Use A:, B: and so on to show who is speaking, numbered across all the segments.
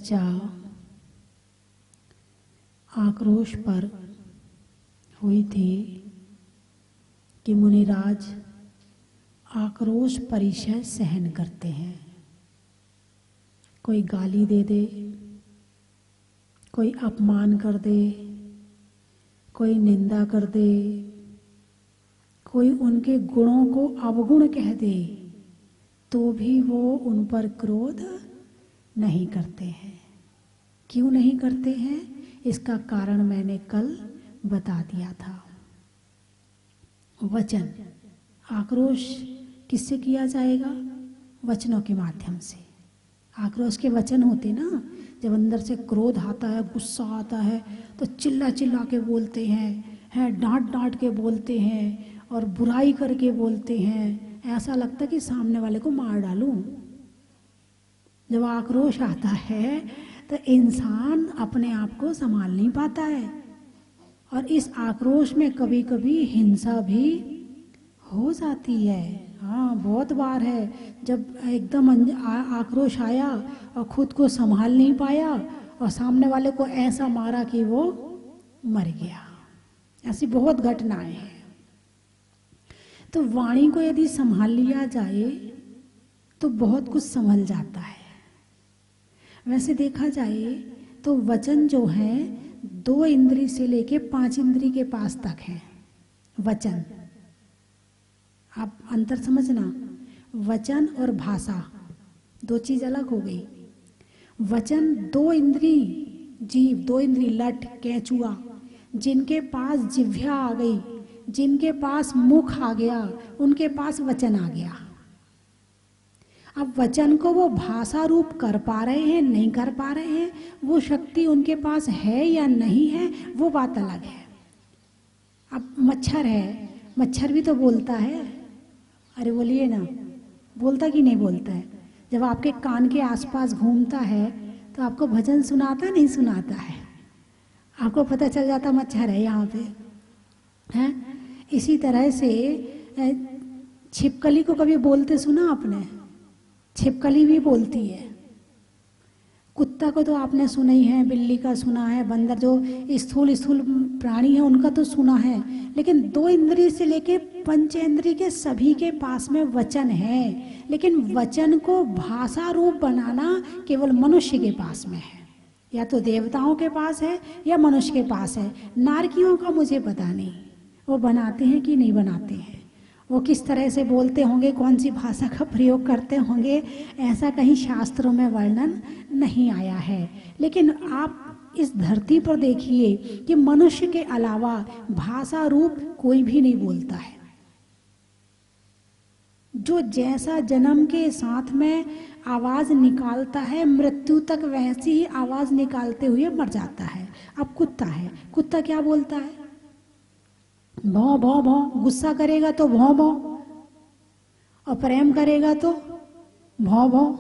A: चर्चा आक्रोश पर हुई थी कि मुनिराज आक्रोश परिचय सहन करते हैं। कोई गाली दे दे, कोई अपमान कर दे, कोई निंदा कर दे, कोई उनके गुणों को अवगुण कह दे, तो भी वो उन पर क्रोध नहीं करते हैं। क्यों नहीं करते हैं? इसका कारण मैंने कल बता दिया था। वचन आक्रोश किससे किया जाएगा? वचनों के माध्यम से। आक्रोश के वचन होते ना, जब अंदर से क्रोध आता है, गुस्सा आता है, तो चिल्ला चिल्ला के बोलते हैं, डांट डांट के बोलते हैं और बुराई करके बोलते हैं। ऐसा लगता है कि सामने वाले को मार डालूं। जब आक्रोश आता है तो इंसान अपने आप को संभाल नहीं पाता है, और इस आक्रोश में कभी कभी हिंसा भी हो जाती है। हाँ, बहुत बार है जब एकदम आक्रोश आया और खुद को संभाल नहीं पाया और सामने वाले को ऐसा मारा कि वो मर गया। ऐसी बहुत घटनाएं हैं। तो वाणी को यदि संभाल लिया जाए तो बहुत कुछ संभल जाता है। वैसे देखा जाए तो वचन जो है 2 इंद्री से लेके 5 इंद्री के पास तक है। वचन, आप अंतर समझना, वचन और भाषा 2 चीज अलग हो गई। वचन 2 इंद्री जीव, 2 इंद्री लट कैचुआ, जिनके पास जिह्वा आ गई, जिनके पास मुख आ गया, उनके पास वचन आ गया। अब वचन को वो भाषा रूप कर पा रहे हैं, नहीं कर पा रहे हैं, वो शक्ति उनके पास है या नहीं है, वो बात अलग है। अब मच्छर है, मच्छर भी तो बोलता है। अरे बोलिए ना, बोलता कि नहीं बोलता है? जब आपके कान के आसपास घूमता है तो आपको भजन सुनाता नहीं सुनाता है? आपको पता चल जाता मच्छर है यहाँ पे, हैं? इसी तरह से छिपकली को कभी बोलते सुना आपने? छिपकली भी बोलती है। कुत्ता को तो आपने सुना ही है, बिल्ली का सुना है, बंदर जो स्थूल स्थूल प्राणी है उनका तो सुना है। लेकिन 2 इंद्रिय से लेके पंचेंद्रिय के सभी के पास में वचन है। लेकिन वचन को भाषा रूप बनाना केवल मनुष्य के पास में है। या तो देवताओं के पास है या मनुष्य के पास है। नारकियों का मुझे पता नहीं, वो बनाते हैं कि नहीं बनाते हैं, वो किस तरह से बोलते होंगे, कौन सी भाषा का प्रयोग करते होंगे, ऐसा कहीं शास्त्रों में वर्णन नहीं आया है। लेकिन आप इस धरती पर देखिए कि मनुष्य के अलावा भाषा रूप कोई भी नहीं बोलता है। जो जैसा जन्म के साथ में आवाज निकालता है, मृत्यु तक वैसी ही आवाज निकालते हुए मर जाता है। अब कुत्ता है, कुत्ता क्या बोलता है? भौं भौं भौं। गुस्सा करेगा तो भौं भौं, और प्रेम करेगा तो भौं भौं।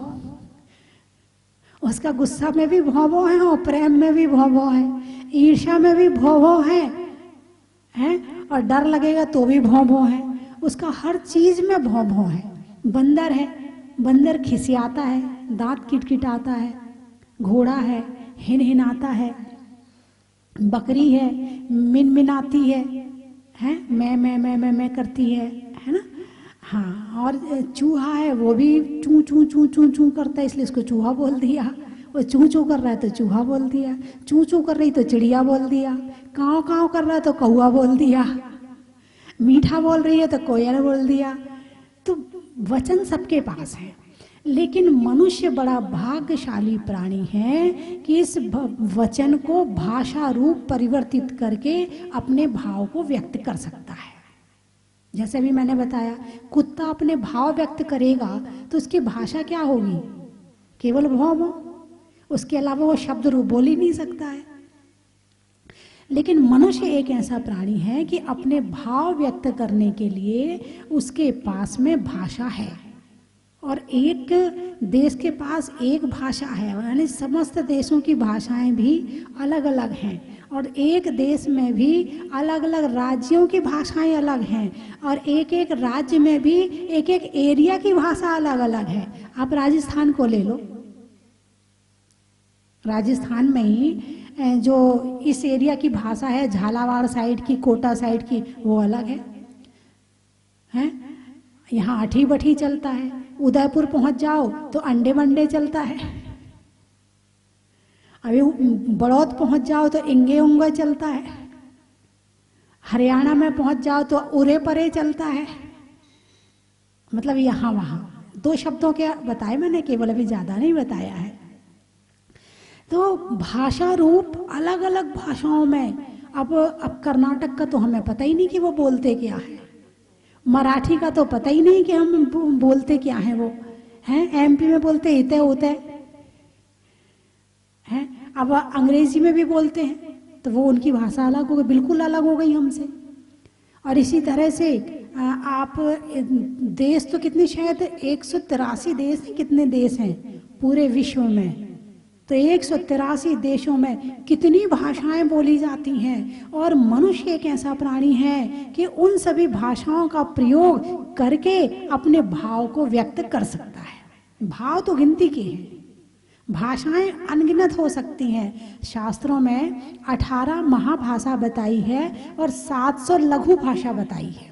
A: उसका गुस्सा में भी भौं भौं है और प्रेम में भी भौं भौं है, ईर्ष्या में भी भौं भौं है, और डर लगेगा तो भी भौं भौं है। उसका हर चीज में भौं भौं है। बंदर है, बंदर खिसियाता है, दांत किटकिटाता है। घोड़ा है, हिनहिनाता है। बकरी है, मिनमिनाती है, मैं करती है ना? हाँ, और चूहा है, वो भी चू चू चू चू चू करता है, इसलिए इसको चूहा बोल दिया। वो चू चू कर रहा है तो चूहा बोल दिया, चू चू कर रही तो चिड़िया बोल दिया, काँव काँव कर रहा है तो कौआ बोल दिया, मीठा बोल रही है तो कोयल बोल दिया। तो वचन सबके पास है। लेकिन मनुष्य बड़ा भाग्यशाली प्राणी है कि इस वचन को भाषा रूप परिवर्तित करके अपने भाव को व्यक्त कर सकता है। जैसे भी मैंने बताया, कुत्ता अपने भाव व्यक्त करेगा तो उसकी भाषा क्या होगी? केवल भौं भौं। उसके अलावा वो शब्द रूप बोल ही नहीं सकता है। लेकिन मनुष्य एक ऐसा प्राणी है कि अपने भाव व्यक्त करने के लिए उसके पास में भाषा है। और एक देश के पास एक भाषा है, यानी समस्त देशों की भाषाएं भी अलग अलग हैं। और एक देश में भी अलग अलग राज्यों की भाषाएं अलग हैं, और एक एक राज्य में भी एक एक एरिया की भाषा अलग अलग है। आप राजस्थान को ले लो, राजस्थान में ही जो इस एरिया की भाषा है, झालावाड़ साइड की, कोटा साइड की, वो अलग है, हैं? यहाँ अठी बठी चलता है। उदयपुर पहुंच जाओ तो अंडे बंडे चलता है। अभी बड़ौद पहुंच जाओ तो इंगे उंगे चलता है। हरियाणा में पहुंच जाओ तो उरे परे चलता है। मतलब यहाँ वहाँ 2 शब्दों के बताए मैंने, केवल अभी ज़्यादा नहीं बताया है। तो भाषा रूप अलग अलग भाषाओं में, अब कर्नाटक का तो हमें पता ही नहीं कि वो बोलते क्या है, मराठी का तो पता ही नहीं कि हम बोलते क्या हैं वो, हैं? एमपी में बोलते इते होते हैं, अब अंग्रेजी में भी बोलते हैं, तो वो उनकी भाषा अलग हो गई, बिल्कुल अलग हो गई हमसे। और इसी तरह से आप देश तो कितने, शायद 183 देश हैं, कितने देश हैं पूरे विश्व में, तो 183 देशों में कितनी भाषाएं बोली जाती हैं। और मनुष्य एक ऐसा प्राणी है कि उन सभी भाषाओं का प्रयोग करके अपने भाव को व्यक्त कर सकता है। भाव तो गिनती के हैं, भाषाएं अनगिनत हो सकती हैं। शास्त्रों में 18 महाभाषा बताई है और 700 लघु भाषा बताई है।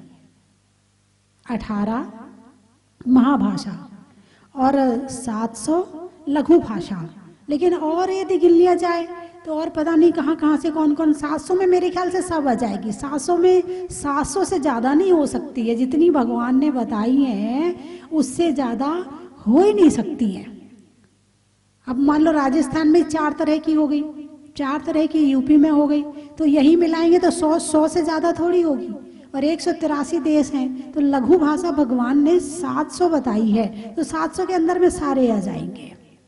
A: 18 महाभाषा और 700 लघु भाषा। लेकिन और यदि गिन लिया जाए तो और पता नहीं कहाँ कहाँ से कौन कौन, 700 में मेरे ख्याल से सब आ जाएगी। 700 में 700 से ज़्यादा नहीं हो सकती है, जितनी भगवान ने बताई हैं उससे ज़्यादा हो ही नहीं सकती है। अब मान लो राजस्थान में 4 तरह की हो गई, 4 तरह की यूपी में हो गई, तो यही मिलाएंगे तो 100 से ज़्यादा थोड़ी होगी। और 183 देश हैं, तो लघु भाषा भगवान ने 700 बताई है, तो 700 के अंदर में सारे आ जाएंगे।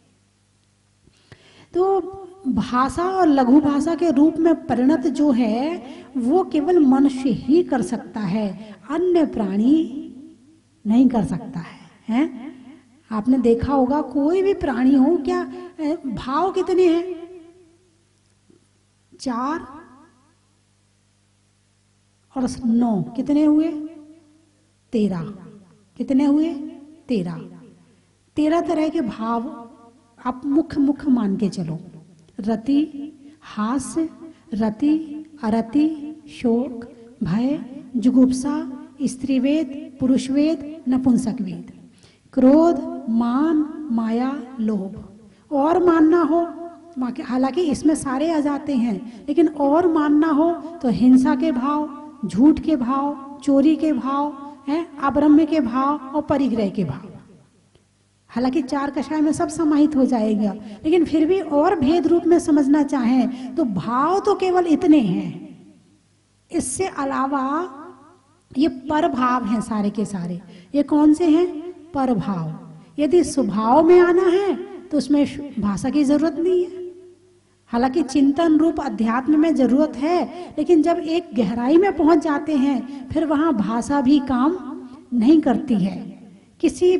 A: तो भाषा और लघु भाषा के रूप में परिणत जो है वो केवल मनुष्य ही कर सकता है, अन्य प्राणी नहीं कर सकता है, हैं? आपने देखा होगा कोई भी प्राणी हो, क्या भाव कितने हैं? 4 और 9 कितने हुए? 13। कितने हुए? 13। 13 तरह के भाव आप मुख्य मान के चलो। रति, हास्य, रति, अरति, शोक, भय, जुगुप्सा, स्त्रीवेद, पुरुषवेद, नपुंसकवेद, क्रोध, मान, माया, लोभ। और मानना हो, हालांकि इसमें सारे आ जाते हैं, लेकिन और मानना हो तो हिंसा के भाव, झूठ के भाव, चोरी के भाव, हैं, अब्रह्म के भाव और परिग्रह के भाव। हालांकि 4 कषाय में सब समाहित हो जाएगा, लेकिन फिर भी और भेद रूप में समझना चाहें तो भाव तो केवल इतने हैं। इससे अलावा ये पर भाव हैं सारे के सारे। ये कौन से हैं? पर भाव। यदि स्वभाव में आना है तो उसमें भाषा की जरूरत नहीं है। हालांकि चिंतन रूप अध्यात्म में जरूरत है, लेकिन जब एक गहराई में पहुंच जाते हैं फिर वहां भाषा भी काम नहीं करती है। किसी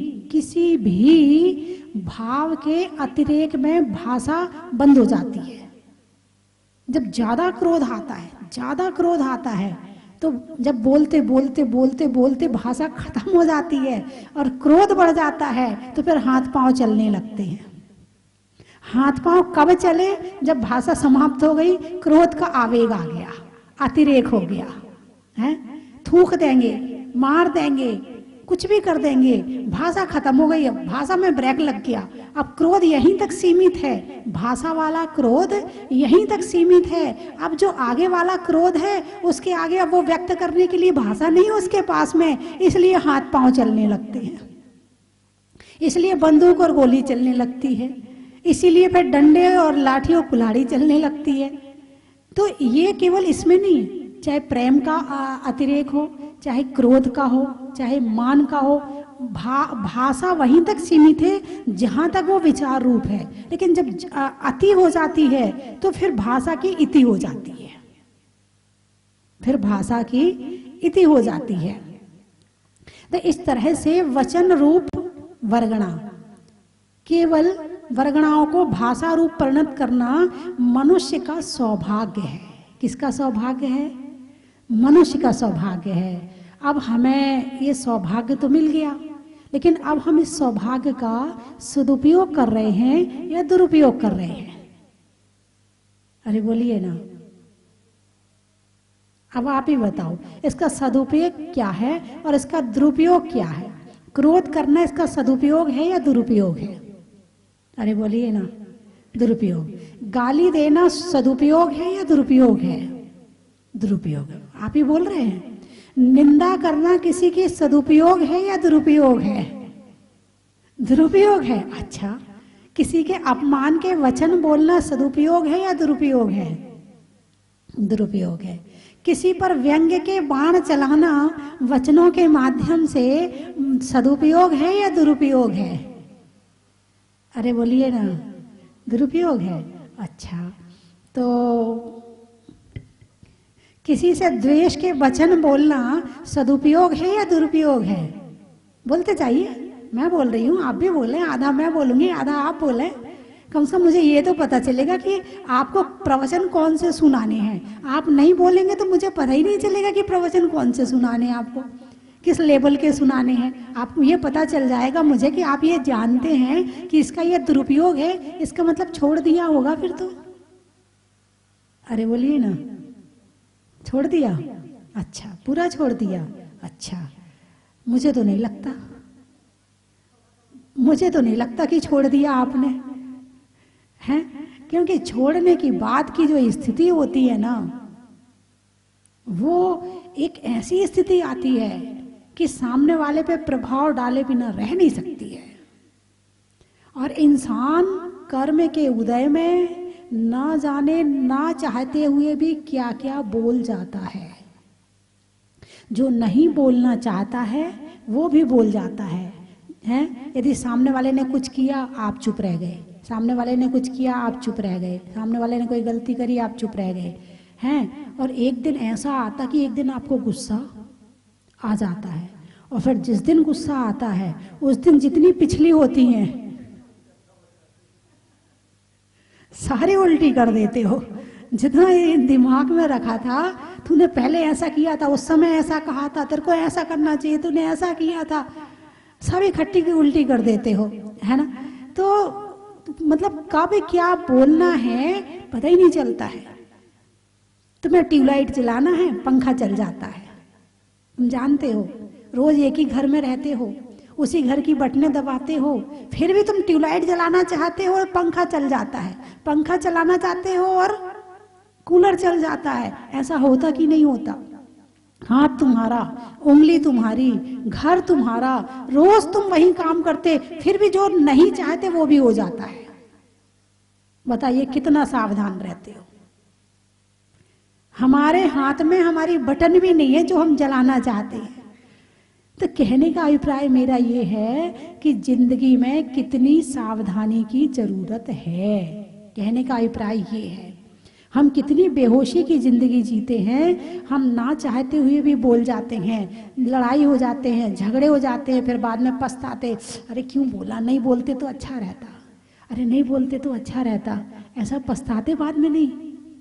A: भी भाव के अतिरेक में भाषा बंद हो जाती है। जब ज्यादा क्रोध आता है तो जब बोलते बोलते भाषा खत्म हो जाती है और क्रोध बढ़ जाता है तो फिर हाथ पांव चलने लगते हैं। हाथ पांव कब चले? जब भाषा समाप्त हो गई, क्रोध का आवेग आ गया, अतिरेक हो गया है। थूक देंगे, मार देंगे, कुछ भी कर देंगे, भाषा खत्म हो गई। अब भाषा में ब्रेक लग गया, अब क्रोध यहीं तक सीमित है, भाषा वाला क्रोध यहीं तक सीमित है। अब जो आगे वाला क्रोध है उसके आगे अब वो व्यक्त करने के लिए भाषा नहीं उसके पास में, इसलिए हाथ पांव चलने लगते हैं, इसलिए बंदूक और गोली चलने लगती है, इसीलिए फिर डंडे और लाठी और कुल्हाड़ी चलने लगती है। तो ये केवल इसमें नहीं है, चाहे प्रेम का अतिरेक हो, चाहे क्रोध का हो, चाहे मान का हो, भाषा वहीं तक सीमित है जहां तक वो विचार रूप है। लेकिन जब अति हो जाती है तो फिर भाषा की इति हो जाती है, फिर भाषा की इति हो जाती है। तो इस तरह से वचन रूप वर्गणा, केवल वर्गणाओं को भाषा रूप परिणत करना मनुष्य का सौभाग्य है। किसका सौभाग्य है? मनुष्य का सौभाग्य है। अब हमें ये सौभाग्य तो मिल गया, लेकिन अब हम इस सौभाग्य का सदुपयोग कर रहे हैं या दुरुपयोग कर रहे हैं? अरे बोलिए ना, अब आप ही बताओ, इसका सदुपयोग क्या है और इसका दुरुपयोग क्या है? क्रोध करना इसका सदुपयोग है या दुरुपयोग है? अरे बोलिए ना, दुरुपयोग। गाली देना सदुपयोग है या दुरुपयोग है? दुरुपयोग है। आप ही बोल रहे हैं। निंदा करना किसी की सदुपयोग है या दुरुपयोग है? दुरुपयोग है। अच्छा, किसी के अपमान के वचन बोलना सदुपयोग है या दुरुपयोग है? दुरुपयोग है। किसी पर व्यंग्य के बाण चलाना वचनों के माध्यम से सदुपयोग है या दुरुपयोग है? अरे बोलिए ना, दुरुपयोग है। अच्छा, तो किसी से द्वेष के वचन बोलना सदुपयोग है या दुरुपयोग है? बोलते जाइए, मैं बोल रही हूँ, आप भी बोलें, आधा मैं बोलूंगी आधा आप बोलें। कम से कम मुझे ये तो पता चलेगा कि आपको प्रवचन कौन से सुनाने हैं। आप नहीं बोलेंगे तो मुझे पता ही नहीं चलेगा कि प्रवचन कौन से सुनाने हैं, आपको किस लेवल के सुनाने हैं। आपको ये पता चल जाएगा मुझे कि आप ये जानते हैं कि इसका ये दुरुपयोग है, इसका मतलब छोड़ दिया होगा फिर तो। अरे बोलिए ना, छोड़ दिया? अच्छा, पूरा छोड़ दिया। अच्छा, मुझे तो नहीं लगता, मुझे तो नहीं लगता कि छोड़ दिया आपने, हैं? क्योंकि छोड़ने की बात की जो स्थिति होती है ना, वो एक ऐसी स्थिति आती है कि सामने वाले पे प्रभाव डाले बिना रह नहीं सकती है। और इंसान कर्म के उदय में ना जाने ना चाहते हुए भी क्या क्या बोल जाता है। जो नहीं बोलना चाहता है वो भी बोल जाता है, हैं? यदि सामने वाले ने कुछ किया आप चुप रह गए, सामने वाले ने कुछ किया आप चुप रह गए, सामने वाले ने कोई गलती करी आप चुप रह गए, हैं? और एक दिन ऐसा आता कि एक दिन आपको गुस्सा आ जाता है, और फिर जिस दिन गुस्सा आता है उस दिन जितनी पिछली होती हैं सारे उल्टी कर देते हो। जितना ये दिमाग में रखा था, तूने पहले ऐसा किया था, उस समय ऐसा कहा था, तेरे को ऐसा करना चाहिए, तूने ऐसा किया था, सब इकट्ठी की उल्टी कर देते हो, है ना? तो मतलब कब क्या बोलना है पता ही नहीं चलता है। तुम्हें ट्यूबलाइट जलाना है, पंखा चल जाता है, तुम जानते हो। रोज एक ही घर में रहते हो, उसी घर की बटनें दबाते हो, फिर भी तुम ट्यूबलाइट जलाना चाहते हो और पंखा चल जाता है, पंखा चलाना चाहते हो और कूलर चल जाता है। ऐसा होता कि नहीं होता? हाथ तुम्हारा, उंगली तुम्हारी, घर तुम्हारा, रोज तुम वही काम करते, फिर भी जो नहीं चाहते वो भी हो जाता है। बताइए कितना सावधान रहते हो। हमारे हाथ में हमारी बटन भी नहीं है जो हम जलाना चाहते हैं। तो कहने का अभिप्राय मेरा ये है कि जिंदगी में कितनी सावधानी की जरूरत है। कहने का अभिप्राय ये है, हम कितनी बेहोशी की जिंदगी जीते हैं। हम ना चाहते हुए भी बोल जाते हैं, लड़ाई हो जाते हैं, झगड़े हो जाते हैं, फिर बाद में पछताते, अरे क्यों बोला, नहीं बोलते तो अच्छा रहता, अरे नहीं बोलते तो अच्छा रहता, ऐसा पछताते बाद में नहीं।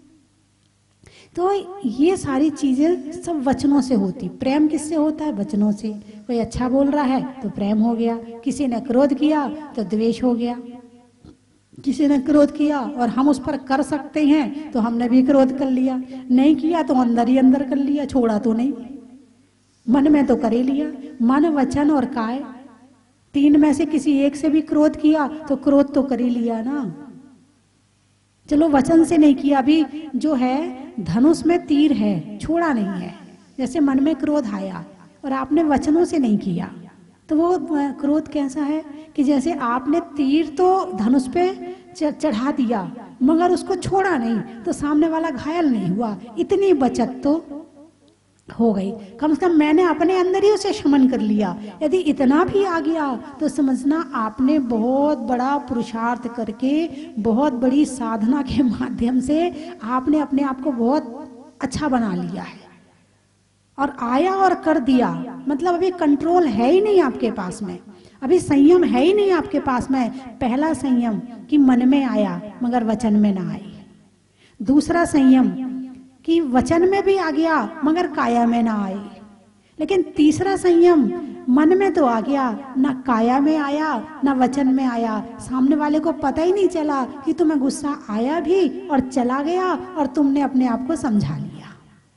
A: तो ये सारी चीजें सब वचनों से होती। प्रेम किससे होता है? वचनों से। कोई अच्छा बोल रहा है तो प्रेम हो गया, किसी ने क्रोध किया तो द्वेष हो गया। किसी ने क्रोध किया और हम उस पर कर सकते हैं तो हमने भी क्रोध कर लिया, नहीं किया तो अंदर ही अंदर कर लिया, छोड़ा तो नहीं, मन में तो कर ही लिया। मन, वचन और काय, तीन में से किसी एक से भी क्रोध किया तो क्रोध तो कर ही लिया ना। चलो वचन से नहीं किया, अभी जो है धनुष में तीर है, छोड़ा नहीं है। जैसे मन में क्रोध आया और आपने वचनों से नहीं किया तो वो क्रोध कैसा है कि जैसे आपने तीर तो धनुष पे चढ़ा दिया मगर उसको छोड़ा नहीं तो सामने वाला घायल नहीं हुआ, इतनी बचत तो हो गई। कम से कम मैंने अपने अंदर ही उसे शमन कर लिया। यदि इतना भी आ गया तो समझना आपने बहुत बड़ा पुरुषार्थ करके, बहुत बड़ी साधना के माध्यम से आपने अपने आप को बहुत अच्छा बना लिया है। और आया और कर दिया, मतलब अभी कंट्रोल है ही नहीं आपके पास में, अभी संयम है ही नहीं आपके पास में। पहला संयम कि मन में आया मगर वचन में ना आई। दूसरा संयम कि वचन में भी आ गया मगर काया में ना आई। लेकिन तीसरा संयम मन में तो आ गया, ना काया में आया ना वचन में आया। सामने वाले को पता ही नहीं चला कि तुम्हें गुस्सा आया भी और चला गया और तुमने अपने आप को समझा लिया।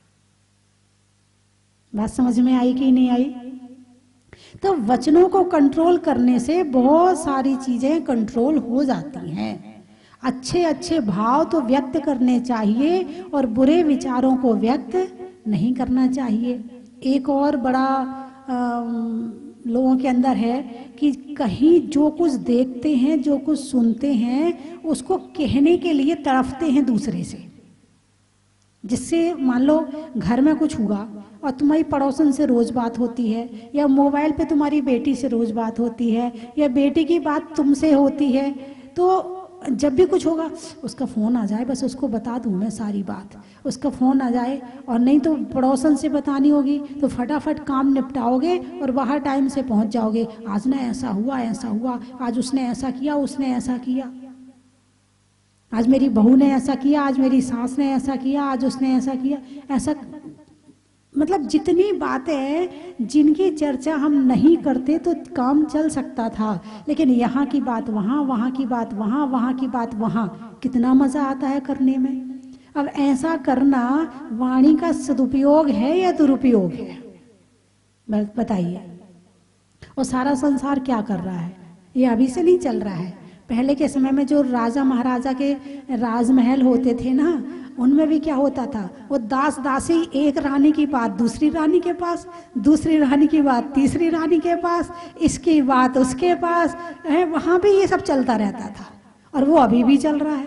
A: बात समझ में आई कि नहीं आई? तो वचनों को कंट्रोल करने से बहुत सारी चीजें कंट्रोल हो जाती हैं। अच्छे अच्छे भाव तो व्यक्त करने चाहिए और बुरे विचारों को व्यक्त नहीं करना चाहिए। एक और बड़ा लोगों के अंदर है कि कहीं जो कुछ देखते हैं, जो कुछ सुनते हैं, उसको कहने के लिए तड़फते हैं दूसरे से। जिससे मान लो घर में कुछ हुआ और तुम्हारी पड़ोसन से रोज बात होती है, या मोबाइल पे तुम्हारी बेटी से रोज बात होती है, या बेटी की बात तुमसे होती है, तो जब भी कुछ होगा उसका फ़ोन आ जाए, बस उसको बता दूँ मैं सारी बात, उसका फ़ोन आ जाए। और नहीं तो पड़ोसन से बतानी होगी तो फटाफट काम निपटाओगे और बाहर टाइम से पहुंच जाओगे। आज ना ऐसा हुआ, आज उसने ऐसा किया, उसने ऐसा किया, आज मेरी बहू ने ऐसा किया, आज मेरी सास ने ऐसा किया, आज उसने ऐसा किया। ऐसा मतलब जितनी बातें जिनकी चर्चा हम नहीं करते तो काम चल सकता था, लेकिन यहाँ की बात वहाँ, वहाँ की बात वहाँ, वहाँ की बात वहाँ, कितना मज़ा आता है करने में। अब ऐसा करना वाणी का सदुपयोग है या दुरुपयोग है? बताइए। और सारा संसार क्या कर रहा है? ये अभी से नहीं चल रहा है। पहले के समय में जो राजा महाराजा के राजमहल होते थे ना, उनमें भी क्या होता था, वो दास दासी, एक रानी की बात दूसरी रानी के पास, दूसरी रानी की बात तीसरी रानी के पास, इसकी बात उसके पास है, वहां भी ये सब चलता रहता था और वो अभी भी चल रहा है।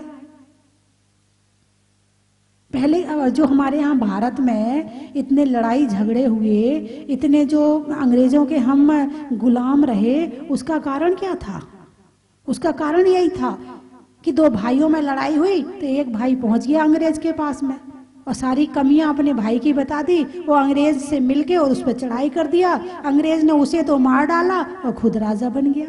A: पहले जो हमारे यहाँ भारत में इतने लड़ाई झगड़े हुए, इतने जो अंग्रेजों के हम गुलाम रहे, उसका कारण क्या था? उसका कारण यही था कि दो भाइयों में लड़ाई हुई तो एक भाई पहुंच गया अंग्रेज के पास में और सारी कमियां अपने भाई की बता दी। वो अंग्रेज से मिलके और उस पर चढ़ाई कर दिया। अंग्रेज ने उसे तो मार डाला और खुद राजा बन गया।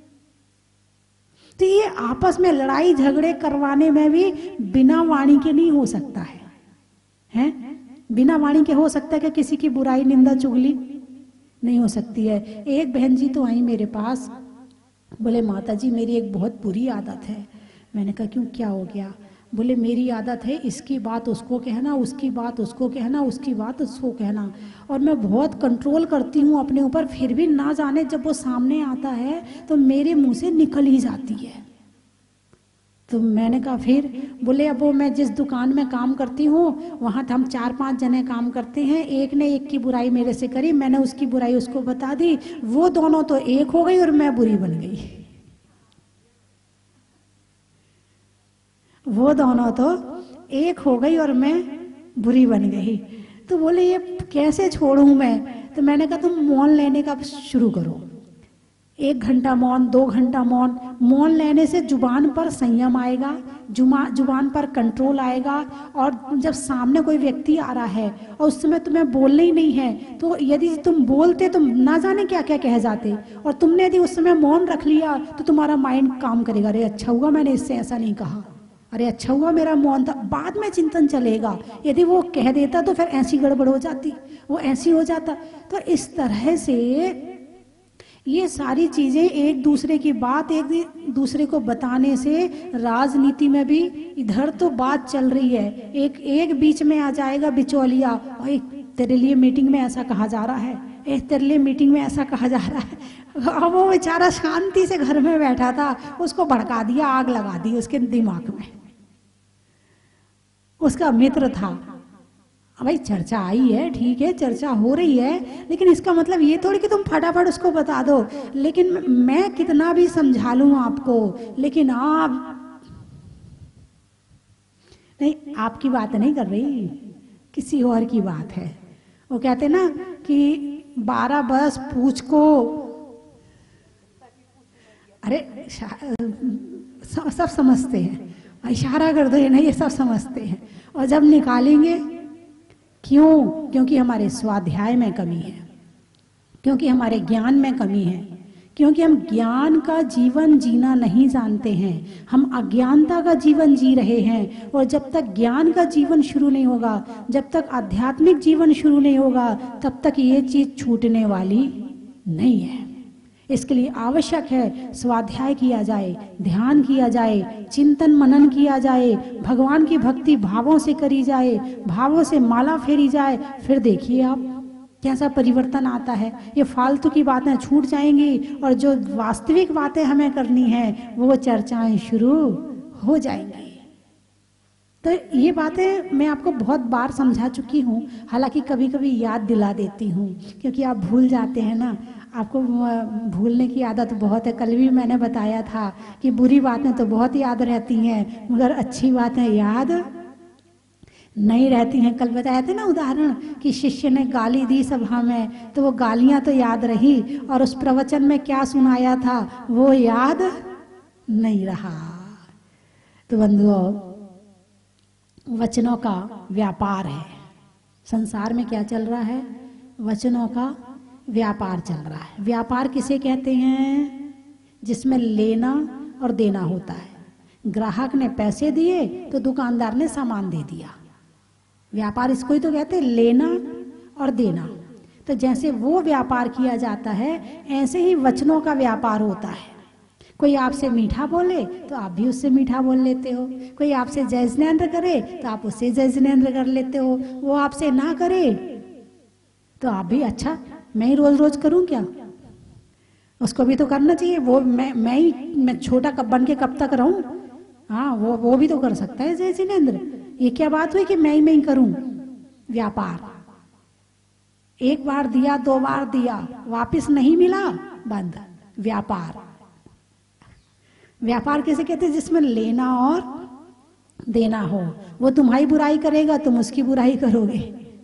A: तो ये आपस में लड़ाई झगड़े करवाने में भी बिना वाणी के नहीं हो सकता है, हैं? बिना वाणी के हो सकता है कि किसी की बुराई निंदा चुगली नहीं हो सकती है। एक बहन जी तो आई मेरे पास, बोले माता जी मेरी एक बहुत बुरी आदत है। मैंने कहा क्यों, क्या हो गया? बोले मेरी आदत है इसकी बात उसको कहना, उसकी बात उसको कहना, उसकी बात उसको कहना, और मैं बहुत कंट्रोल करती हूँ अपने ऊपर, फिर भी ना जाने जब वो सामने आता है तो मेरे मुंह से निकल ही जाती है। तो मैंने कहा फिर? बोले अब वो मैं जिस दुकान में काम करती हूँ वहाँ हम 4-5 जने काम करते हैं, एक ने एक की बुराई मेरे से करी, मैंने उसकी बुराई उसको बता दी, वो दोनों तो एक हो गई और मैं बुरी बन गई। वो दोनों तो एक हो गई और मैं बुरी बन गई। तो बोले ये कैसे छोड़ूं मैं? तो मैंने कहा तुम मौन लेने का शुरू करो, 1 घंटा मौन, 2 घंटा मौन। मौन लेने से जुबान पर संयम आएगा, जुबान पर कंट्रोल आएगा। और जब सामने कोई व्यक्ति आ रहा है और उस समय तुम्हें बोलना ही नहीं है, तो यदि तुम बोलते तो ना जाने क्या क्या कह जाते, और तुमने यदि उस समय मौन रख लिया तो तुम्हारा माइंड काम करेगा, अरे अच्छा हुआ मैंने इससे ऐसा नहीं कहा, अरे अच्छा हुआ मेरा मौन था। बाद में चिंतन चलेगा, यदि वो कह देता तो फिर ऐसी गड़बड़ हो जाती, वो ऐसी हो जाता। तो इस तरह से ये सारी चीजें एक दूसरे की बात एक दूसरे को बताने से, राजनीति में भी इधर तो बात चल रही है, एक बीच में आ जाएगा बिचौलिया, और तेरे लिए मीटिंग में ऐसा कहा जा रहा है, तेरे लिए मीटिंग में ऐसा कहा जा रहा है। अब वो बेचारा शांति से घर में बैठा था, उसको भड़का दिया, आग लगा दी उसके दिमाग में। उसका मित्र था। भाई चर्चा आई है, ठीक है, चर्चा हो रही है, लेकिन इसका मतलब ये थोड़ी कि तुम फटाफट उसको बता दो। लेकिन मैं कितना भी समझा लूं आपको, लेकिन आप नहीं, आपकी बात नहीं कर रही, किसी और की बात है। वो कहते ना कि 12 बरस पूछ को, अरे सब समझते हैं, इशारा कर दो, ये नहीं, ये सब समझते हैं। और जब निकालेंगे, क्यों? क्योंकि हमारे स्वाध्याय में कमी है, क्योंकि हमारे ज्ञान में कमी है, क्योंकि हम ज्ञान का जीवन जीना नहीं जानते हैं, हम अज्ञानता का जीवन जी रहे हैं। और जब तक ज्ञान का जीवन शुरू नहीं होगा, जब तक आध्यात्मिक जीवन शुरू नहीं होगा, तब तक ये चीज छूटने वाली नहीं है। इसके लिए आवश्यक है स्वाध्याय किया जाए, ध्यान किया जाए, चिंतन मनन किया जाए, भगवान की भक्ति भावों से करी जाए, भावों से माला फेरी जाए। फिर देखिए आप कैसा परिवर्तन आता है। ये फालतू की बातें छूट जाएंगी और जो वास्तविक बातें हमें करनी है वो चर्चाएं शुरू हो जाएंगी। तो ये बातें मैं आपको बहुत बार समझा चुकी हूँ, हालांकि कभी कभी याद दिला देती हूँ क्योंकि आप भूल जाते हैं ना। आपको भूलने की आदत बहुत है। कल भी मैंने बताया था कि बुरी बातें तो बहुत याद रहती हैं मगर अच्छी बातें याद नहीं रहती हैं। कल बताया था ना उदाहरण कि शिष्य ने गाली दी सभा में तो वो गालियां तो याद रही और उस प्रवचन में क्या सुनाया था वो याद नहीं रहा। तो बंधुओं, वचनों का व्यापार है। संसार में क्या चल रहा है? वचनों का व्यापार चल रहा है। व्यापार किसे कहते हैं? जिसमें लेना और देना होता है। ग्राहक ने पैसे दिए तो दुकानदार ने सामान दे दिया। व्यापार इसको ही तो कहते हैं, लेना और देना। तो जैसे वो व्यापार किया जाता है ऐसे ही वचनों का व्यापार होता है। कोई आपसे मीठा बोले तो आप भी उससे मीठा बोल लेते हो। कोई आपसे जय जिनेंद्र करे तो आप उससे जय जिनेंद्र कर लेते हो। वो आपसे ना करे तो आप भी अच्छा मैं ही रोज रोज करूं क्या? उसको भी तो करना चाहिए। वो मैं छोटा कब बन के कब तक रहूं? हाँ, वो भी तो कर सकता है जय जिनेंद्र। ये क्या बात हुई कि मैं ही करूं? व्यापार एक बार दिया, दो बार दिया, वापस नहीं मिला, बंद। व्यापार व्यापार किसे कहते हैं? जिसमें लेना और देना हो। वो तुम्हारी बुराई करेगा, तुम उसकी बुराई करोगे।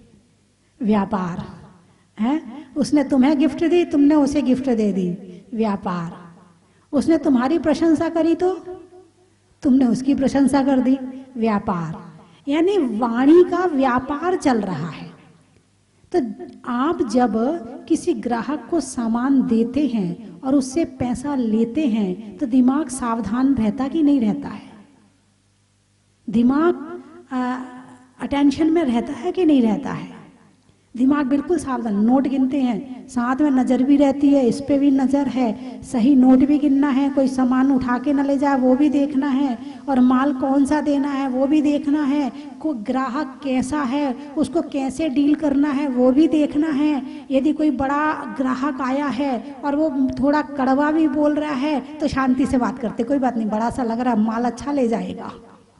A: व्यापार है। उसने तुम्हें गिफ्ट दी, तुमने उसे गिफ्ट दे दी। व्यापार। उसने तुम्हारी प्रशंसा करी तो तुमने उसकी प्रशंसा कर दी। व्यापार। यानी वाणी का व्यापार चल रहा है। तो आप जब किसी ग्राहक को सामान देते हैं और उससे पैसा लेते हैं तो दिमाग सावधान रहता कि नहीं रहता है? दिमाग अटेंशन में रहता है कि नहीं रहता है? दिमाग बिल्कुल सावधान। नोट गिनते हैं, साथ में नजर भी रहती है, इस पे भी नजर है, सही नोट भी गिनना है, कोई सामान उठा के न ले जाए वो भी देखना है, और माल कौन सा देना है वो भी देखना है, कोई ग्राहक कैसा है, उसको कैसे डील करना है वो भी देखना है। यदि कोई बड़ा ग्राहक आया है और वो थोड़ा कड़वा भी बोल रहा है तो शांति से बात करते, कोई बात नहीं, बड़ा सा लग रहा है, माल अच्छा ले जाएगा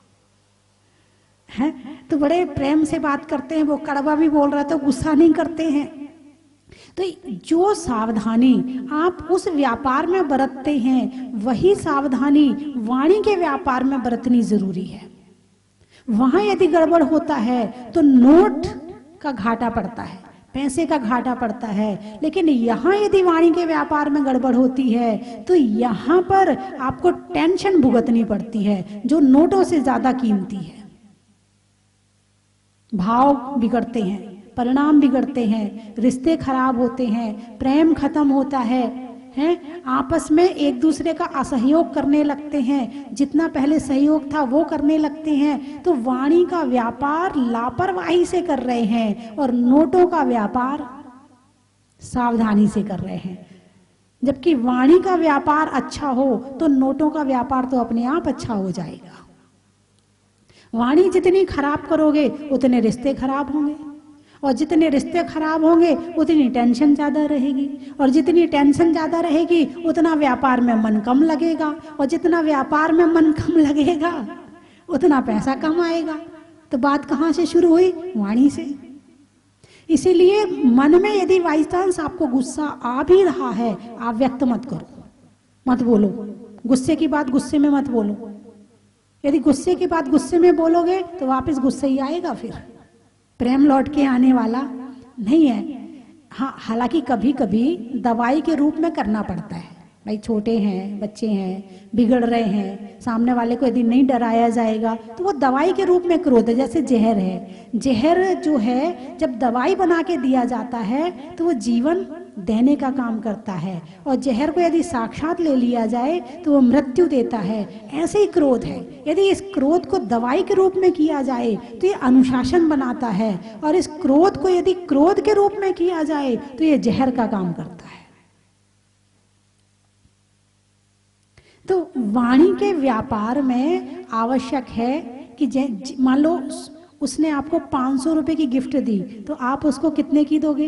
A: है, तो बड़े प्रेम से बात करते हैं। वो कड़वा भी बोल रहा है तो गुस्सा नहीं करते हैं। तो जो सावधानी आप उस व्यापार में बरतते हैं वही सावधानी वाणी के व्यापार में बरतनी जरूरी है। वहां यदि गड़बड़ होता है तो नोट का घाटा पड़ता है, पैसे का घाटा पड़ता है। लेकिन यहाँ यदि वाणी के व्यापार में गड़बड़ होती है तो यहाँ पर आपको टेंशन भुगतनी पड़ती है जो नोटों से ज्यादा कीमती है। भाव बिगड़ते हैं, परिणाम बिगड़ते हैं, रिश्ते खराब होते हैं, प्रेम खत्म होता है, आपस में एक दूसरे का असहयोग करने लगते हैं, जितना पहले सहयोग था वो करने लगते हैं। तो वाणी का व्यापार लापरवाही से कर रहे हैं और नोटों का व्यापार सावधानी से कर रहे हैं। जबकि वाणी का व्यापार अच्छा हो तो नोटों का व्यापार तो अपने आप अच्छा हो जाएगा। वाणी जितनी खराब करोगे उतने रिश्ते खराब होंगे, और जितने रिश्ते खराब होंगे उतनी टेंशन ज्यादा रहेगी, और जितनी टेंशन ज्यादा रहेगी उतना व्यापार में मन कम लगेगा, और जितना व्यापार में मन कम लगेगा उतना पैसा कम आएगा। तो बात कहाँ से शुरू हुई? वाणी से। इसीलिए मन में यदि बाई चांस आपको गुस्सा आ भी रहा है, आप व्यक्त मत करो, मत बोलो। गुस्से की बात गुस्से में मत बोलो। यदि गुस्से की बात गुस्से में बोलोगे तो वापस गुस्से ही आएगा, फिर प्रेम लौट के आने वाला नहीं है। हाँ, हालांकि कभी कभी दवाई के रूप में करना पड़ता है। भाई छोटे हैं, बच्चे हैं, बिगड़ रहे हैं, सामने वाले को यदि नहीं डराया जाएगा तो वो दवाई के रूप में क्रोध है। जैसे जहर है, जहर जो है जब दवाई बना के दिया जाता है तो वो जीवन देने का काम करता है, और जहर को यदि साक्षात ले लिया जाए तो वो मृत्यु देता है। ऐसे ही क्रोध है, यदि इस क्रोध को दवाई के रूप में किया जाए तो ये अनुशासन बनाता है, और इस क्रोध को यदि क्रोध के रूप में किया जाए तो ये जहर का काम करता है। तो वाणी के व्यापार में आवश्यक है कि मान लो उसने आपको 500 रुपए की गिफ्ट दी, तो आप उसको कितने की दोगे?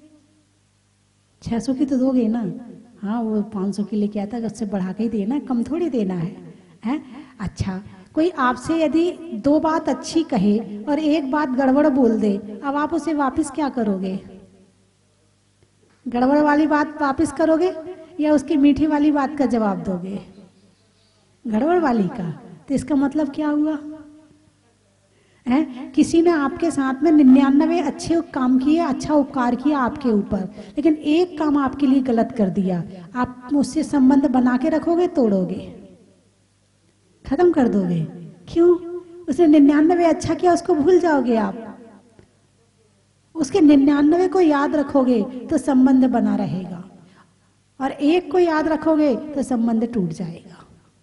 A: 600 की तो दोगे ना। हाँ, वो 500 की लेके आता है, उससे बढ़ा के ही देना, कम थोड़ी देना है? अच्छा, कोई आपसे यदि 2 बात अच्छी कहे और 1 बात गड़बड़ बोल दे, अब आप उसे वापस क्या करोगे? गड़बड़ वाली बात वापस करोगे या उसकी मीठी वाली बात का जवाब दोगे? गड़बड़ वाली का। तो इसका मतलब क्या हुआ है? किसी ने आपके साथ में 99 अच्छे काम किए, अच्छा उपकार किया आपके ऊपर, लेकिन एक काम आपके लिए गलत कर दिया, आप उससे संबंध बना के रखोगे, तोड़ोगे, खत्म कर दोगे? क्यों? उसने 99 अच्छा किया, उसको भूल जाओगे आप? उसके 99 को याद रखोगे तो संबंध बना रहेगा, और एक को याद रखोगे तो संबंध टूट जाएगा।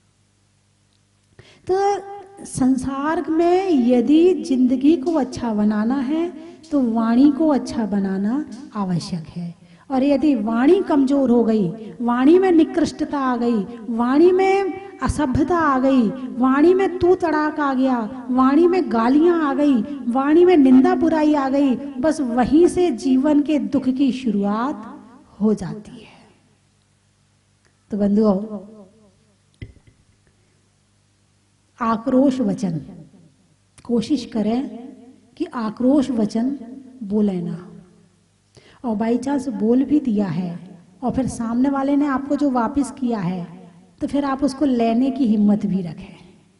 A: तो संसार में यदि जिंदगी को अच्छा बनाना है तो वाणी को अच्छा बनाना आवश्यक है। और यदि वाणी कमजोर हो गई, वाणी में निकृष्टता आ गई, वाणी में असभ्यता आ गई, वाणी में तू तड़ाक आ गया, वाणी में गालियां आ गई, वाणी में निंदा बुराई आ गई, बस वहीं से जीवन के दुख की शुरुआत हो जाती है। तो बंधुओं, आक्रोश वचन, कोशिश करें कि आक्रोश वचन बोले ना। और बाई चांस बोल भी दिया है और फिर सामने वाले ने आपको जो वापस किया है, तो फिर आप उसको लेने की हिम्मत भी रखें।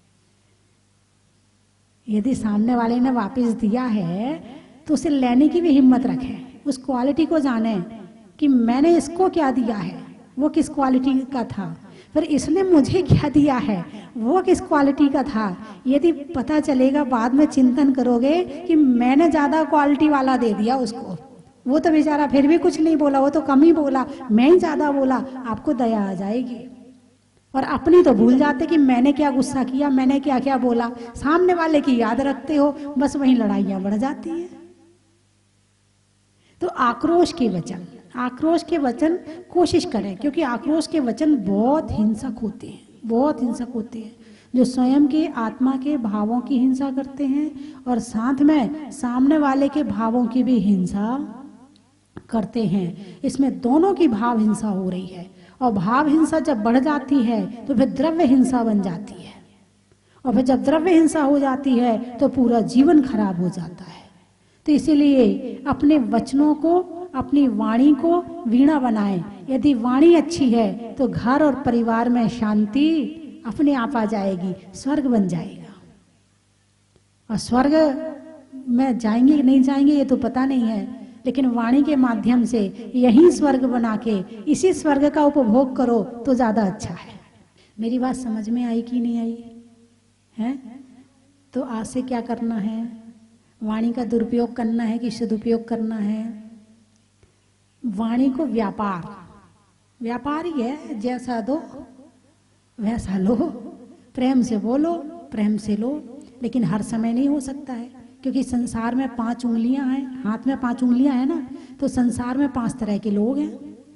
A: यदि सामने वाले ने वापस दिया है तो उसे लेने की भी हिम्मत रखें। उस क्वालिटी को जाने कि मैंने इसको क्या दिया है, वो किस क्वालिटी का था, फिर इसने मुझे क्या दिया है, वो किस क्वालिटी का था। यदि पता चलेगा, बाद में चिंतन करोगे कि मैंने ज्यादा क्वालिटी वाला दे दिया उसको, वो तो बेचारा फिर भी कुछ नहीं बोला, वो तो कम ही बोला, मैं ही ज्यादा बोला, आपको दया आ जाएगी। और अपनी तो भूल जाते कि मैंने क्या गुस्सा किया, मैंने क्या क्या बोला, सामने वाले की याद रखते हो, बस वहीं लड़ाइयां बढ़ जाती हैं। तो आक्रोश के वचन, आक्रोश के वचन कोशिश करें, क्योंकि आक्रोश के वचन बहुत हिंसक होते हैं, बहुत हिंसक होते हैं, जो स्वयं के आत्मा के भावों की हिंसा करते हैं और साथ में सामने वाले के भावों की भी हिंसा करते हैं। इसमें दोनों की भाव हिंसा हो रही है, और भाव हिंसा जब बढ़ जाती है तो फिर द्रव्य हिंसा बन जाती है, और फिर जब द्रव्य हिंसा हो जाती है तो पूरा जीवन खराब हो जाता है। तो इसीलिए अपने वचनों को, अपनी वाणी को वीणा बनाएं। यदि वाणी अच्छी है तो घर और परिवार में शांति अपने आप आ जाएगी, स्वर्ग बन जाएगा। और स्वर्ग में जाएंगे कि नहीं जाएंगे ये तो पता नहीं है, लेकिन वाणी के माध्यम से यही स्वर्ग बना के इसी स्वर्ग का उपभोग करो तो ज्यादा अच्छा है। मेरी बात समझ में आई कि नहीं आई है? तो आज से क्या करना है? वाणी का दुरुपयोग करना है कि सदुपयोग करना है? वाणी को व्यापार, व्यापार ही है, जैसा दो वैसा लो, प्रेम से बोलो, प्रेम से लो, लेकिन हर समय नहीं हो सकता है, क्योंकि संसार में 5 उंगलियां हैं, हाथ में 5 उंगलियां हैं ना, तो संसार में 5 तरह के लोग हैं,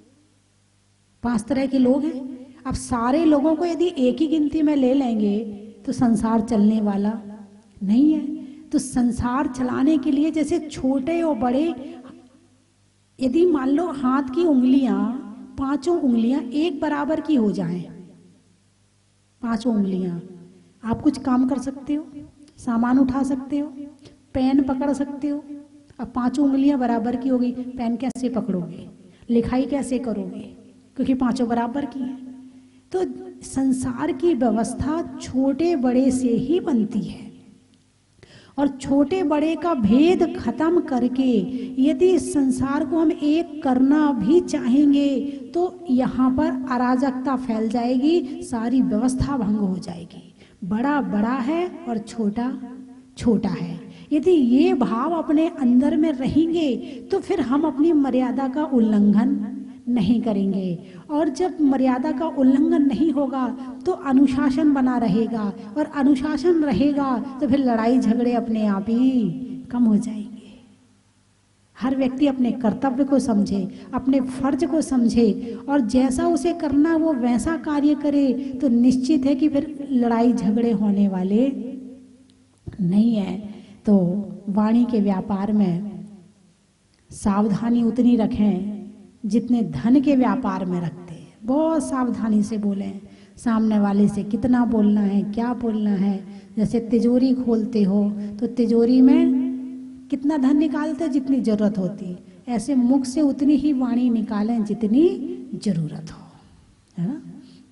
A: 5 तरह के लोग हैं। अब सारे लोगों को यदि एक ही गिनती में ले लेंगे तो संसार चलने वाला नहीं है। तो संसार चलाने के लिए जैसे छोटे और बड़े, यदि मान लो हाथ की उंगलियां, 5 उंगलियां एक बराबर की हो जाएं, 5 उंगलियां, आप कुछ काम कर सकते हो, सामान उठा सकते हो, पेन पकड़ सकते हो। अब 5 उंगलियां बराबर की होगी, पेन कैसे पकड़ोगे, लिखाई कैसे करोगे, क्योंकि 5 बराबर की है। तो संसार की व्यवस्था छोटे बड़े से ही बनती है, और छोटे बड़े का भेद खत्म करके यदि संसार को हम एक करना भी चाहेंगे तो यहाँ पर अराजकता फैल जाएगी, सारी व्यवस्था भंग हो जाएगी। बड़ा बड़ा है और छोटा छोटा है। यदि ये भाव अपने अंदर में रहेंगे तो फिर हम अपनी मर्यादा का उल्लंघन नहीं करेंगे, और जब मर्यादा का उल्लंघन नहीं होगा तो अनुशासन बना रहेगा, और अनुशासन रहेगा तो फिर लड़ाई झगड़े अपने आप ही कम हो जाएंगे। हर व्यक्ति अपने कर्तव्य को समझे, अपने फर्ज को समझे और जैसा उसे करना वो वैसा कार्य करे, तो निश्चित है कि फिर लड़ाई झगड़े होने वाले नहीं है। तो वाणी के व्यापार में सावधानी उतनी रखें जितने धन के व्यापार में रखते हैं। बहुत सावधानी से बोलें, सामने वाले से कितना बोलना है, क्या बोलना है। जैसे तिजोरी खोलते हो तो तिजोरी में कितना धन निकालते जितनी जरूरत होती, ऐसे मुख से उतनी ही वाणी निकालें जितनी जरूरत हो, है ना।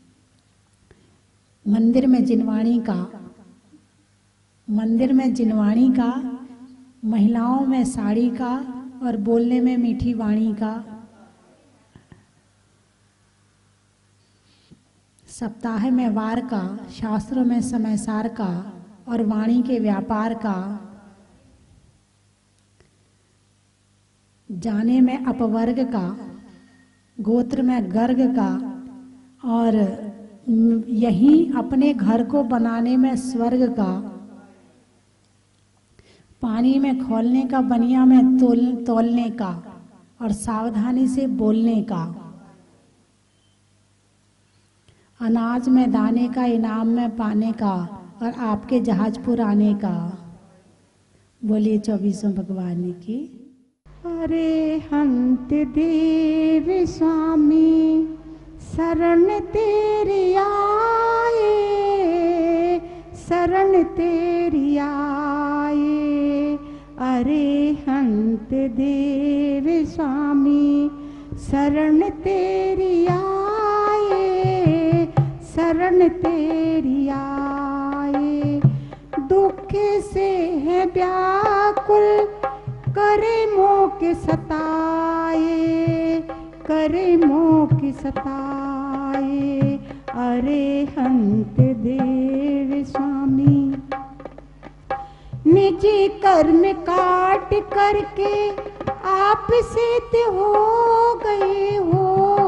A: मंदिर में जिनवाणी का, महिलाओं में साड़ी का और बोलने में मीठी वाणी का। सप्ताह में वार का, शास्त्रों में समय सार का और वाणी के व्यापार का। जाने में अपवर्ग का, गोत्र में गर्ग का और यही अपने घर को बनाने में स्वर्ग का। पानी में खोलने का, बनिया में तोलने का और सावधानी से बोलने का। अनाज में दाने का, इनाम में पाने का और आपके जहाज पुराने का। बोलिए 24वें भगवान की।
B: अरे हंत देव स्वामी शरण तेरी आए, शरण तेरी आए। अरे हंत देव स्वामी शरण तेरी आए, शरण तेरी आए। दुख से है व्याकुल करे मोह के सताए, करे मोह के सताए। अरे हंत देव स्वामी निजी कर्म काट करके आप सिद्ध हो गए हो,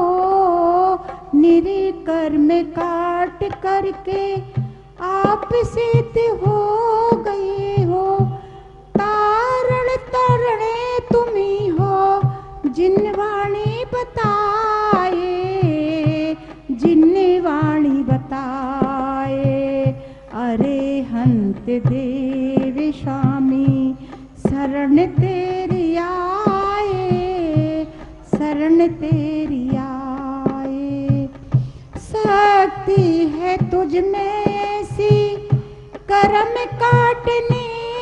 B: निरी कर्म काट करके आप सिद्ध हो गए हो। तारण तरणे तुम्ही हो जिन वाणी बताए, जिन वाणी बताए। अरे हंत देव स्वामी शरण तेरी आए, शरण तेरी आए। शक्ति है तुझ में ऐसी कर्म काटने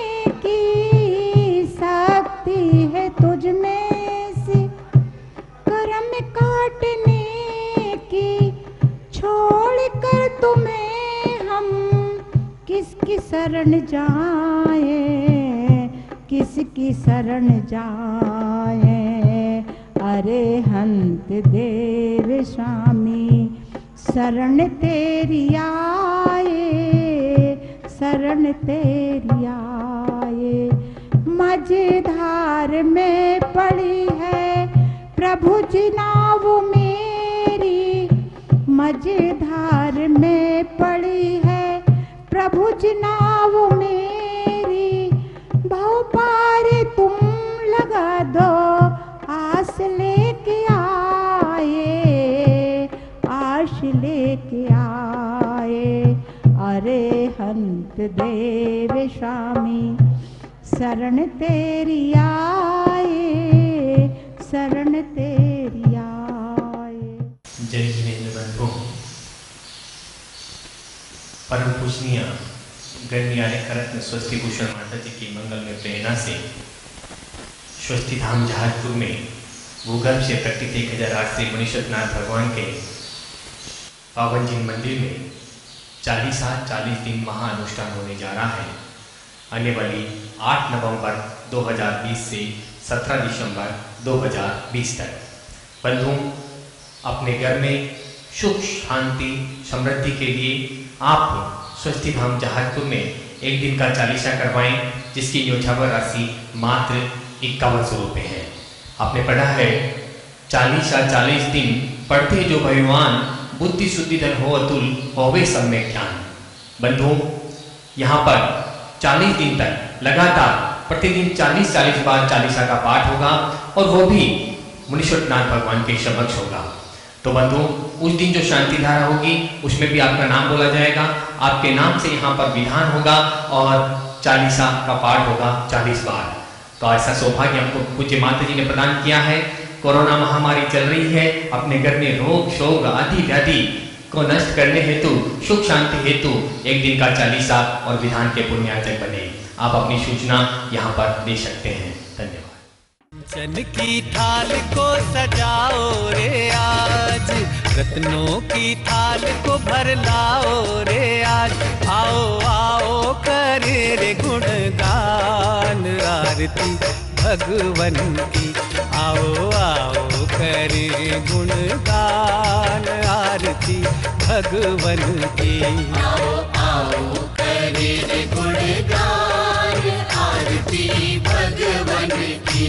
B: की, शक्ति है तुझ में ऐसी कर्म काटने की। छोड़ कर तुम्हें हम किसकी शरण जाए, किसकी शरण जाए। अरे हंत देव स्वामी शरण तेरी आए, शरण तेरी आए। मझधार में पड़ी है प्रभु जी नाव मेरी, मझधार में पड़ी है प्रभु जी नाव मेरी। भव पार तुम लगा दो आस लेके आए, आस लेके आए। अरे हंत देव स्वामी शरण तेरी आए, शरण तेरी आए।
C: जय जिनेन्द्र बंधु, परम पूजनीय गणनीय करत्न स्वस्ति भूषण माता जी की मंगल में प्रेरणा से स्वस्ति धाम जहाजपुर में भूगर्भ से प्रकटित 1008 से मनीषनाथ भगवान के पावन जिन मंदिर में 40 दिन महाअनुष्ठान होने जा रहा है। आने वाली 8 नवंबर 2020 से 17 दिसंबर 2020 तक बंधु अपने घर में सुख शांति समृद्धि के लिए आप स्वस्ति धाम जहाजपुर में एक दिन का चालीसा करवाएं, जिसकी न्योछावर राशि मात्र 5100 रुपये है। आपने पढ़ा है 40 दिन पढ़ते जो भगवान बुद्धि शुद्धि धन हो अतुल होवे सब में ज्ञान। बंधु यहाँ पर 40 दिन तक लगातार प्रतिदिन 40-40 बार चालीसा का पाठ होगा और वो भी मुनीश्वरनाथ भगवान के समक्ष होगा। तो बंधुओं, उस दिन जो शांति धारा होगी उसमें भी आपका नाम बोला जाएगा, आपके नाम से यहाँ पर विधान होगा और चालीसा का पाठ होगा 40 बार। तो ऐसा सौभाग्य हमको पूज्य माता जी ने प्रदान किया है। कोरोना महामारी चल रही है, अपने घर में रोग शोक आदि व्याधि को नष्ट करने हेतु, सुख शांति हेतु एक दिन का चालीसा और विधान के पुण्यार्चक बने। आप अपनी सूचना यहाँ पर दे सकते हैं। धन्यवाद।
D: चन की थाल को सजाओ रे आज, रत्नों की थाल को भर लाओ रे आज। आओ आओ करे रे गुणगान आरती भगवन की। आओ आओ करे गुणगान आरती भगवन की।
E: आओ आओ करे रे गुणगान आरती भगवन की।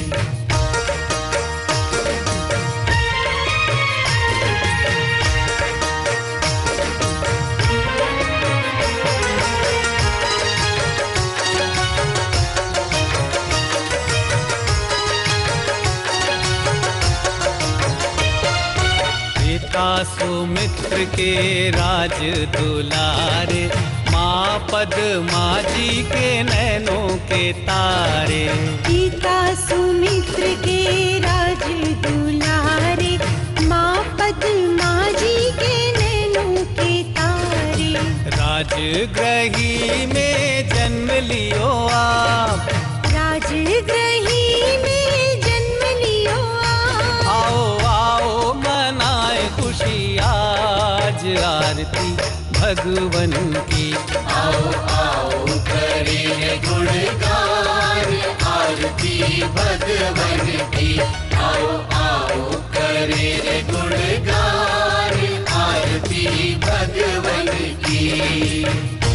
D: सुमित्र के राज दुलारे, माँ पद्मा जी के नैनों के तारे।
F: पिता सुमित्र के राज दुलारे, माँ पद्मा जी के नैनों के तारे।
D: राजगृही में जन्म लियो आप,
F: राजगृही में जन्म लियो आप।
D: आओ आओ मनाए खुशी आज आरती भगवन की।
E: आओ आओ करे गुणगान आरती भगवन की। आओ आओ करे गुणगान आरती भगवन की।